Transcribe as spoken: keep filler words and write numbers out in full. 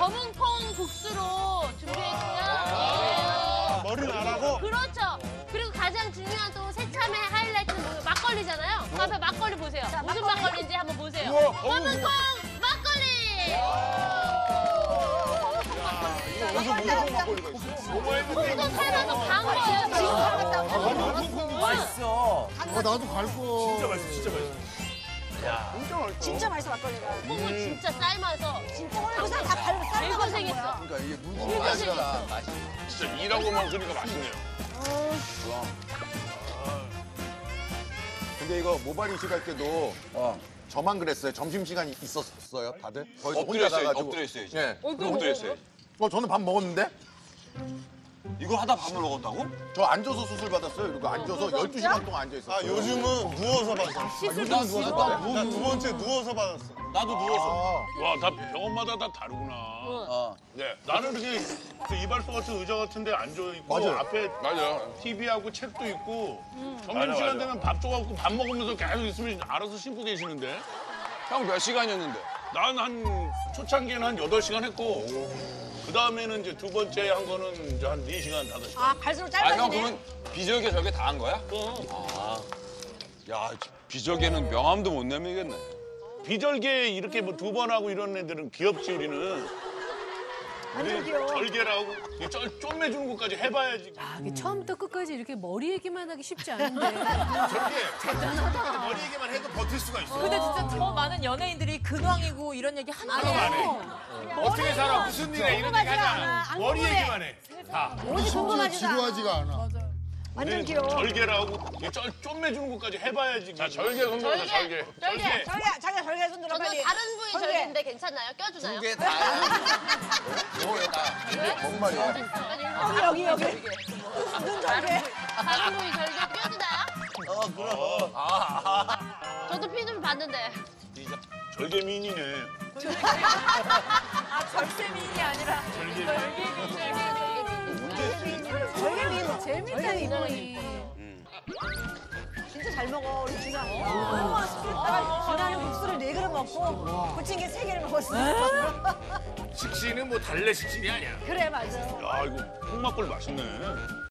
검은 콩 국수로 준비했고요. 아, 머리는 안 하고? 그렇죠. 그리고 가장 중요한 또 새참의 하이라이트는 뭐예요? 막걸리잖아요. 그 앞에 막걸리 보세요. 자, 무슨 막걸리. 막걸리인지 한번 보세요. 우와, 검은 콩 막걸리! 여기서 무슨 막걸리가 있어? 뭐뭐 했는데? 국수 삶아서 간 거예요. 지금 맛있어. 아, 나도 갈 거. 진짜 맛있어, 진짜 맛있어. 야, 진짜 맛있어. 진짜 맛있어 막걸리가. 콩을 진짜 삶아서 진짜 그냥 다 발로 삶아서 일고생했어. 거야. 그러니까 이게 물고 일고생했어. 진짜 일하고만 그러니까 맛있네요. 근데 이거 모발 이식할 때도 어. 저만 그랬어요. 점심시간이 있었어요, 다들? 거의 엎드려 있어요, 가가지고. 엎드려 있어야지. 예. 엎드려 있어요. 어, 저는 밥 먹었는데? 이걸 하다 밥을 먹었다고? 저 앉아서 수술 받았어요. 그리고 앉아서 열두 시간 동안 앉아있었어요. 아, 요즘은 누워서 받아. 시술 나 누워서 받아. 나두 번째 누워서 받았어. 나도 누워서. 와, 다 병원마다 다 다르구나. 어. 네. 나는 이렇게 그 이발소 같은 의자 같은 데 앉아있고 맞아요. 앞에 맞아. 티비하고 책도 있고 맞아, 점심시간 맞아. 되면 밥 줘갖고 밥 먹으면서 계속 있으면 알아서 씻고 계시는데 형 몇 시간이었는데? 난 한 초창기에는 한 여덟 시간 했고 그 다음에는 이제 두 번째 한 거는 이제 한 네 시간, 다섯 시간. 아 갈수록 아, 형 짧아지네. 그러면 비절개 절개 다 한 거야? 아. 야, 비절개는 명함도 못 내밀겠네. 비절개 이렇게 뭐 두 번 하고 이런 애들은 귀엽지 우리는. 완전 귀여워. 절개라고 이 쩔- 쫌매주는 것까지 해봐야지. 아, 이게 처음부터 끝까지 이렇게 머리 얘기만 하기 쉽지 않은데. 머리 얘기만 해도 버틸 수가 있어. 근데 진짜 더 많은 연예인들이 근황이고 이런 얘기 하는 거예요. 어떻게 살아? 무슨 일에 이런 얘기 하지 않아. 안 머리 궁금해. 얘기만 해. 다. 뭐지 궁금하지도 않아. 지루하지가 않아. 완전 귀여워. 절개라고 이 쩔- 쫌매주는 것까지 해봐야지. 자, 절개 손들어서 절개. 절개. 자기야 자기야 절개 손 들어 저도 빨리. 다른 부위 절개. 절개인데 괜찮나요? 껴주나요? 이게 다야. 뭐야 다. 뭔 말이야? 여기 여기 여기. 눈 절개. 다른 부위 절개 껴주나요? 어 그럼. 아. 저도 피 좀 봤는데. 절개 미인이네. 아, 절세미인이 아니라 절개. 절개 미인 재밌다, 이분이. 진짜 잘 먹어 우리 준아. 나 준아는 국수를 네 그릇 먹고 부침개 세 개를 먹었어. 식신은 뭐 달래 식신이 아니야. 그래 맞아. 야, 이거 콩막걸리 맛있네.